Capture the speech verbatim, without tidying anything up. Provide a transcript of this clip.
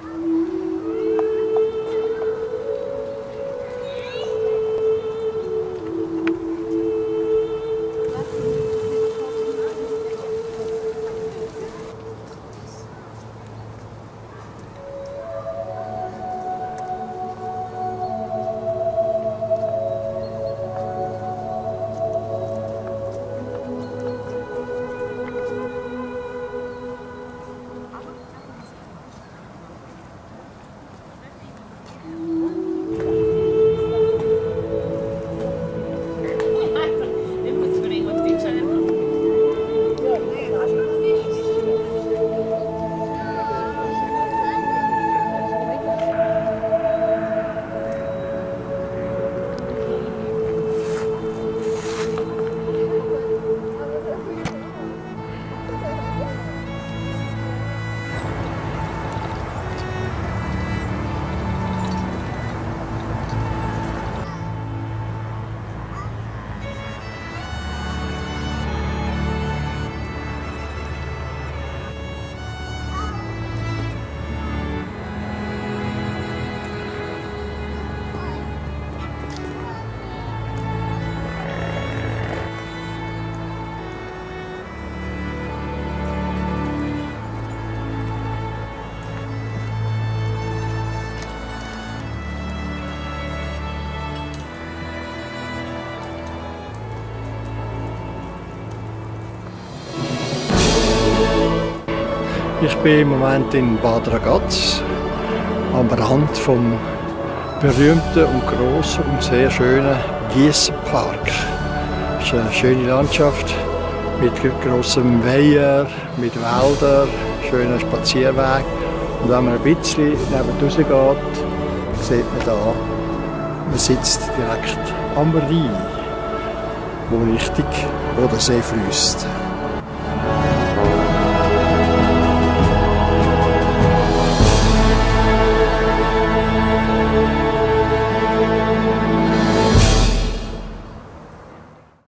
Ich bin im Moment in Bad Ragaz, am Rand vom berühmten und grossen und sehr schönen Giessenpark. Es ist eine schöne Landschaft mit grossem Weiher, mit Wäldern, schönen Spazierweg. Und wenn man ein bisschen neben raus geht, sieht man da, man sitzt direkt am Rhein, wo richtig Bodensee fließt.